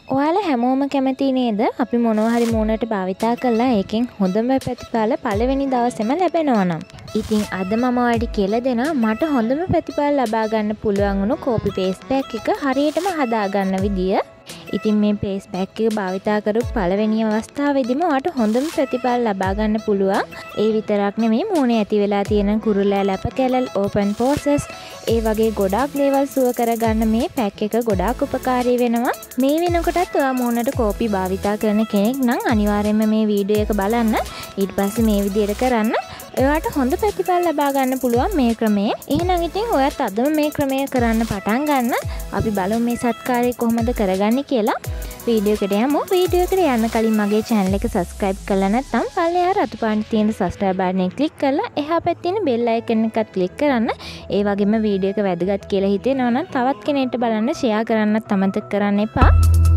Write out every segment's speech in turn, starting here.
ඔයාලා හැමෝම කැමති නේද අපි මොනවා හරි මූණට භාවිතා කළා ඒකෙන් හොඳම ප්‍රතිඵල පළවෙනි දවසේම ලැබෙනවා නම්. ඉතින් අද මම ඔයාලට කියලා දෙනවා මට හොඳම ප්‍රතිඵල ලබා ගන්න පුළුවන් වුණු කෝපි පේස්ට් පැක් එක හරියටම හදා ගන්න විදිය. ඉතින් මේ පේස්ට් පැක් එක භාවිතා කරපු පළවෙනි අවස්ථාවේදීම ඔයාලට හොඳම ප්‍රතිඵල ලබා ගන්න පුළුවන්. ඒ විතරක් නෙමෙයි මූණේ ඇති වෙලා තියෙන කුරුල්ලා ලැප කැලල් ඕපන් පෝසස් ඒ වගේ ගොඩාක් දේවල් සුව කරගන්න මේ පැක් එක ගොඩාක් උපකාරී වෙනවා. මේ වෙනකොටත් ඔයා මූණට කෝපි භාවිතා කරන කෙනෙක් නම් අනිවාර්යයෙන්ම මේ වීඩියෝ එක බලන්න. ඊට පස්සේ මේ විදියට කරන්න. ඔයාට හොඳ ප්‍රතිඵල ලබා ගන්න පුළුවන් මේ ක්‍රමය. එහෙනම් ඉතින් ඔයත් අදම මේ ක්‍රමය කරන්න පටන් ගන්න. අපි බලමු මේ සත්කාරය කොහොමද කරගන්නේ කියලා. වීඩියෝ එකට යමු. වීඩියෝ එකට යන්න කලින් මගේ channel එක subscribe කරලා නැත්නම් පල්ලෙහා රතු පාටින් තියෙන subscribe button එක click කරලා එහා පැත්තේ තියෙන bell icon එකත් click කරන්න. ඒ වගේම වීඩියෝ එක වැදගත් කියලා හිතෙනවා නම් තවත් කෙනෙක්ට බලන්න share කරන්නත් අමතක කරන්න එපා.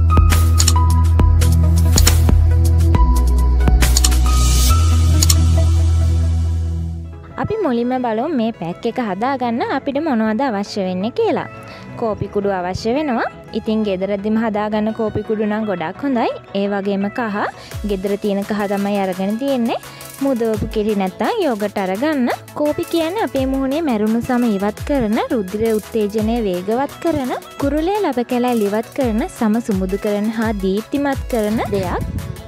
අපි මුලින්ම බලමු මේ පැක් එක හදාගන්න අපිට මොනවද අවශ්‍ය වෙන්නේ කියලා. කෝපි කුඩු අවශ්‍ය වෙනවා. ඉතින් ගෙදරදීම හදාගන්න කෝපි කුඩු නම් ගොඩක් හොඳයි. ඒ වගේම කහ, ගෙදර තියෙන කහ තමයි අරගෙන තියෙන්නේ. මුදවපු කිරි නැත්තම් යෝගට් අරගන්න. කෝපි කියන්නේ අපේ මුහුණේ මැරුණු සම ඉවත් කරන, රුධිර උත්තේජනය වේගවත් කරන, කුරුලේ ලබ කැලැල් ඉවත් කරන, සම සුමුදු කරන හා දීප්තිමත් කරන දෙයක්.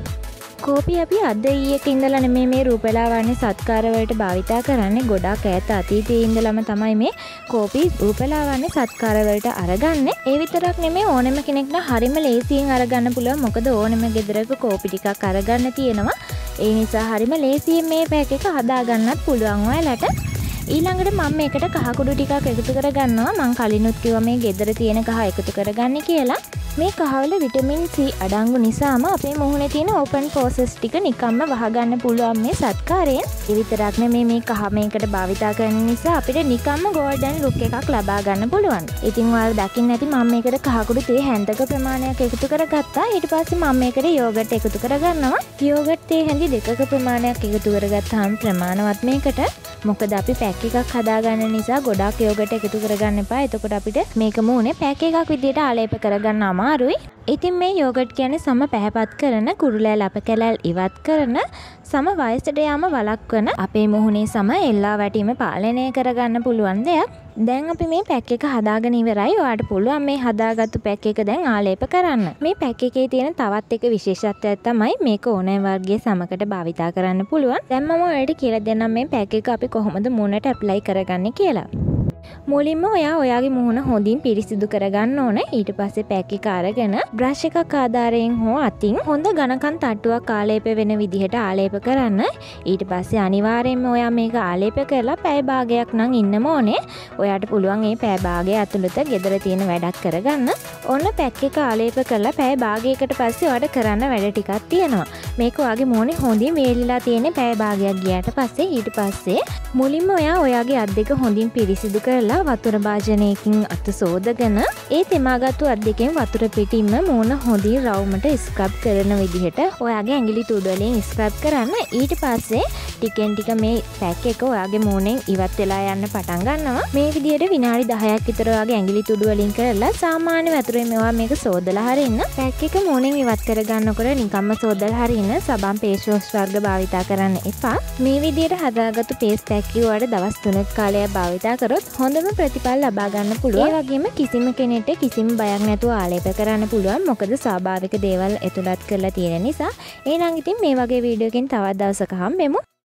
කෝපි අපි අද ඊයේක ඉඳලා නෙමෙයි මේ රූපලාවන්‍ය සත්කාර වලට භාවිතා කරන්නේ. ගොඩාක් ඈත අතීතයේ ඉඳලම තමයි මේ කෝපි රූපලාවන්‍ය සත්කාර වලට අරගන්නේ. ඒ විතරක් නෙමෙයි ඕනෙම කෙනෙක්ට හරිම ලේසියෙන් අරගන්න පුළුවන්. මොකද ඕනෙම ගෙදරක කෝපි ටිකක් අරගන්න තියෙනවා. ඒ නිසා හරිම ලේසියෙන් මේ පැක් එක හදා ගන්නත් පුළුවන් ඔයාලට. ඊළඟට මම මේකට කහ කුඩු ටිකක් එකතු කරගන්නවා. මම කලිනුත් කිව්වා මේ ගෙදර තියෙන කහ එකතු කරගන්න කියලා. මේ කහවල විටමින් C අඩංගු නිසාම අපේ මුහුණේ තියෙන ඕපන් පෝසස් ටික නිකම්ම වහගන්න පුළුවන් මේ සත්කාරයෙන්. ඒ විතරක් නෙමෙයි මේ කහ මේකට භාවිතා කරන නිසා අපිට නිකම්ම ගෝල්ඩන් ලුක් එකක් ලබා ගන්න පුළුවන්. ඉතින් ඔයාලා දකින්න ඇති මම මේකට කහ කුඩු තේ හැන්දක ප්‍රමාණයක් එකතු කරගත්තා. ඊට පස්සේ මම මේකට යෝගට් එකතු කරගන්නවා. යෝගට් තේ හැඳි දෙකක ප්‍රමාණයක් එකතු කරගත්තාම ප්‍රමාණවත් මේකට. මොකද අපි පැක් එකක් හදාගන්න නිසා ගොඩාක් යෝගට් එකතු කරගන්න එපා. එතකොට අපිට මේක මූණේ පැක් එකක් විදියට ආලේප කරගන්න අමාරුයි. ඉතින් මේ යෝගට් කියන්නේ සම පැහැපත් කරන, කුරුලෑ ලප කැලැල් ඉවත් කරන, සම වයසට යාම වළක්වන, අපේ මුහුණේ සම එල්ලා වැටීම පාලනය කරගන්න පුළුවන් දෙයක්. දැන් අපි මේ පැක් එක හදාගෙන ඉවරයි. ඔයාලට පුළුවන් මේ හදාගත්තු පැක් එක දැන් ආලේප කරන්න. මේ පැක් එකේ තියෙන තවත් එක විශේෂත්වයක් තමයි මේක ඕනෑම වර්ගයේ සමකට භාවිතා කරන්න පුළුවන්. දැන් මම ඔයාලට කියලා දෙන්නම් මේ පැක් එක අපි කොහොමද මූණට ඇප්ලයි කරගන්නේ කියලා. මුලින්ම ඔයාගේ මුහුණ හොඳින් පිරිසිදු කරගන්න ඕන. ඊට පස්සේ පැක් එක අරගෙන බ්‍රෂ් එකක් ආධාරයෙන් හෝ අතින් හොඳ ඝනකම් තට්ටුවක් ආලේප වෙන විදිහට ආලේප කරන්න. ඊට පස්සේ අනිවාර්යයෙන්ම ඔයා මේක ආලේප කරලා පැය භාගයක් නම් ඉන්නම ඕනේ. ඔයාට පුළුවන් මේ පැය භාගය ඇතුළත ගෙදර තියෙන වැඩක් කරගන්න. ඔන්න පැක් එක ආලේප කරලා පැය භාගයකට පස්සේ ඔයාට කරන්න වැඩ ටිකක් තියෙනවා. මේක ඔයාගේ මුහුණේ හොඳින් වේලිලා තියෙන පැය භාගයක් ගියාට පස්සේ ඊට පස්සේ මුලින්ම ඔයාගේ අත් දෙක හොඳින් පිරිසිදු කරලා වතුර භාජනයකින් අත සෝදගෙන ඒ තෙමාගත්තු අත් දෙකෙන් වතුර පිටින්ම මූණ හොඳින් රවුමට ස්ක්‍රබ් කරන විදිහට ඔයාගේ ඇඟිලි තුඩු වලින් ස්ක්‍රබ් කරන්න. ඊට පස්සේ ටිකෙන් ටික මේ පැක් එක ඔයාගේ මූණෙන් ඉවත් වෙලා යන්න පටන් ගන්නවා. මේ විදිහට විනාඩි 10ක් විතර ඔයාගේ ඇඟිලි තුඩු වලින් කරලා සාමාන්‍ය වතුරෙන් මේවා මේක සෝදලා හරින්න. පැක් එක මූණෙන් ඉවත් කර ගන්නකොට නිකම්ම සෝදලා හරින්න සබන් ෆේස් වොෂ් වර්ග භාවිතා කරන්න එපා. මේ විදිහට හදාගත්තු පේස්ට් පැක් එක ඔයාලට දවස් 3ක් කාලයක් භාවිතා කරොත් හොඳම ප්‍රතිඵල ලබා ගන්න පුළුවන්. ඒ වගේම කිසිම කෙනෙක්ට කිසිම බයක් නැතුව ආලේප කරන්න පුළුවන්. මොකද ස්වාභාවික දේවල් ඇතුළත් කරලා තියෙන නිසා. එහෙනම් ඉතින් මේ වගේ වීඩියෝ එකකින් තවත් දවසක හම්බෙමු.